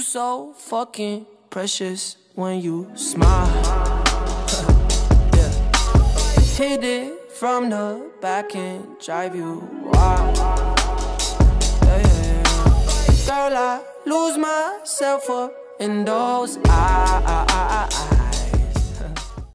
so fucking precious when you smile. Yeah. Hit it from the back and drive you wild. Yeah, yeah, yeah. Girl, I lose myself up in those eyes.